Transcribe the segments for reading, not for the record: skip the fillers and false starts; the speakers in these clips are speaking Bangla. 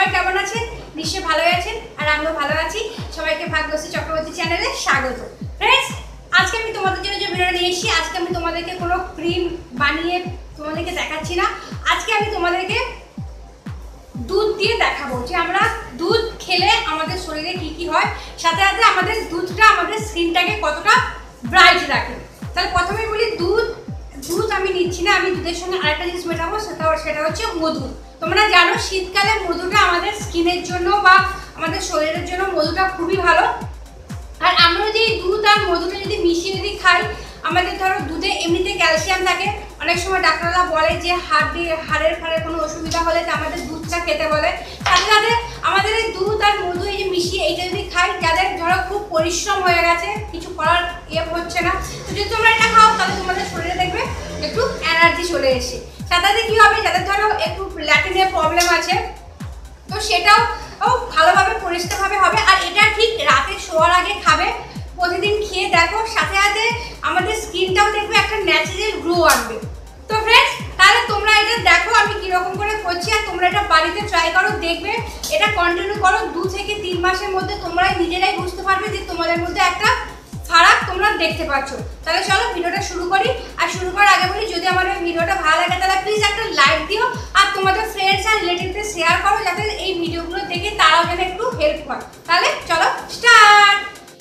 সবাই কেমন আছেন? নিশ্চয়ই ভালোই আছেন আর আমিও ভালো আছি। সবাইকে ভাগ্যশ্রী চক্রবর্তী চ্যানেলে স্বাগত। ফ্রেন্ডস, আজকে আমি তোমাদের জন্য যে ভিডিওটা নিয়ে এসেছি, আজকে আমি তোমাদেরকে কোনো ক্রিম বানিয়ে তোমাদেরকে দেখাচ্ছি না। আজকে আমি তোমাদেরকে দুধ দিয়ে দেখাবো যে আমরা দুধ খেলে আমাদের শরীরে কি কি হয়, সাথে সাথে আমাদের দুধটা আমাদের স্কিনটাকে কতটা ব্রাইট রাখে। তাহলে প্রথমেই বলি, দুধ আমি নিচ্ছি না, আমি দুধের সঙ্গে আরেকটা জিনিস মেটাবো, সেটা হচ্ছে মধু। তোমরা জানো শীতকালে মধুটা আমাদের স্কিনের জন্য বা আমাদের শরীরের জন্য মধুটা খুবই ভালো। আর আমরা যদি দুধ আর মধুটা যদি মিশিয়ে যদি খাই, আমাদের ধরো দুধে এমনিতে ক্যালসিয়াম থাকে। অনেক সময় ডাক্তাররা বলে যে হাড়ের কোনো অসুবিধা হলে আমাদের দুধটা খেতে বলে। সাথে সাথে আমাদের এই দুধ আর মধু এই যে মিশিয়ে এইটা যদি খাই, যাদের ধরো খুব পরিশ্রম হয়ে গেছে, কিছু করার হচ্ছে না, তো যদি তোমরা এটা খাও তাহলে তোমাদের শরীরে দেখবে একটু এনার্জি চলে এসে। সাথে সাথে কী হবে, যাদের ধরো একটু ল্যাটিনের প্রবলেম আছে, তো সেটাও ভালোভাবে পরিষ্কারভাবে হবে। আর এটা ঠিক রাতে শোয়ার আগে খাবে, প্রতিদিন খেয়ে দেখো, সাথে সাথে আমাদের স্কিনটাও দেখবে একটা ন্যাচারাল গ্লো আনবে। তো ফ্রেন্ডস, তাহলে তোমরা এটা দেখো আমি কীরকম করে করছি, আর তোমরা এটা বাড়িতে ট্রাই করো, দেখবে এটা কন্টিনিউ করো, 2 থেকে 3 মাসের মধ্যে তোমরা নিজেরাই বুঝতে পারবে যে তোমাদের মধ্যে একটা ফারাক তোমরা দেখতে পাচ্ছ। তাহলে চলো ভিডিওটা শুরু করি। আর শুরু করার আগে বলি, যদি আমার এই ভিডিওটা ভালো লাগে তাহলে প্লিজ একটা লাইক দিও, আর তোমাদের ফ্রেন্ডস আর রিলেটিভদের শেয়ার করো, যাতে এই ভিডিওগুলো দেখে তারাও যেন একটু হেল্প হয়। তাহলে চলো স্টার্ট।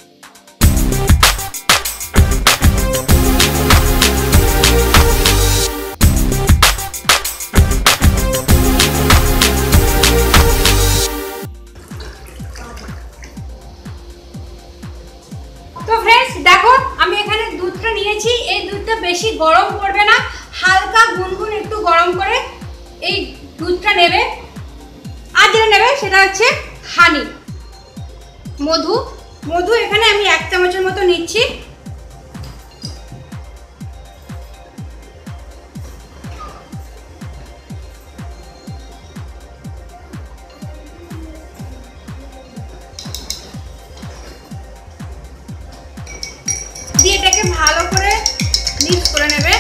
তো ফ্রেন্ডস দেখো, আমি এখানে দুধটা নিয়েছি। এই দুধটা বেশি গরম করবে না, হালকা গুনগুন একটু গরম করে এই দুধটা নেবে। আর যেটা নেবে সেটা হচ্ছে হানি, মধু এখানে আমি 1 চামচের মতো নিচ্ছি। দিয়ে এটাকে ভালো করে মিক্স করে নেবে।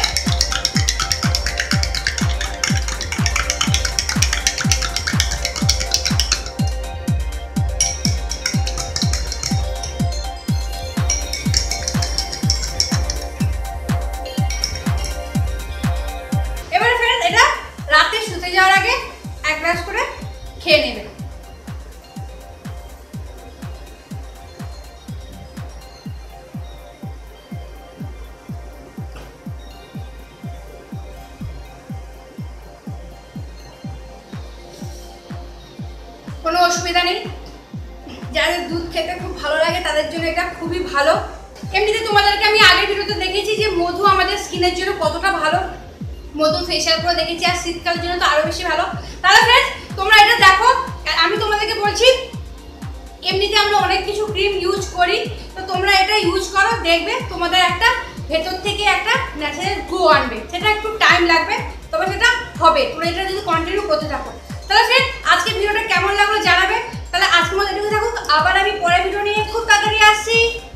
এবারে ফ্রেন্ডস, এটা রাতে শুতে যাওয়ার আগে 1 গ্লাস করে খেয়ে নেবে। কোনো অসুবিধা নেই, যাদের দুধ খেতে খুব ভালো লাগে তাদের জন্য এটা খুবই ভালো। এমনিতে তোমাদেরকে আমি আগের ভিডিওতে দেখেছি যে মধু আমাদের স্কিনের জন্য কতটা ভালো, মধু ফেশিয়াল করে দেখেছি, আর শীতকালের জন্য তো আরও বেশি ভালো। তাহলে ফ্রেন্ডস, তোমরা এটা দেখো, আমি তোমাদেরকে বলছি এমনিতে আমরা অনেক কিছু ক্রিম ইউজ করি, তো তোমরা এটা ইউজ করো, দেখবে তোমাদের একটা ভেতর থেকে একটা ন্যাচারাল গ্লো আনবে। সেটা একটু টাইম লাগবে, তবে সেটা হবে, তোমরা এটা যদি কন্টিনিউ করতে থাকো। তাহলে ফ্রেন্ড, আজকে ভিডিওটা কেমন লাগলো জানাবে। তাহলে আজকের মতো এটুকু থাকুক, আবার আমি পরের ভিডিও নিয়ে খুব তাড়াতাড়ি আসছি।